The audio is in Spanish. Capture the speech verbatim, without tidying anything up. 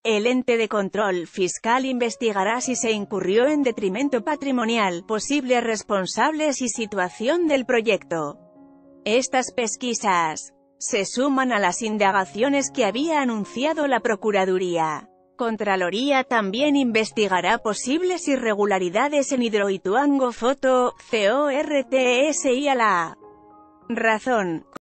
El ente de control fiscal investigará si se incurrió en detrimento patrimonial, posibles responsables y situación del proyecto. Estas pesquisas se suman a las indagaciones que había anunciado la Procuraduría. Contraloría también investigará posibles irregularidades en Hidroituango Photo, C O R T S y a la razón.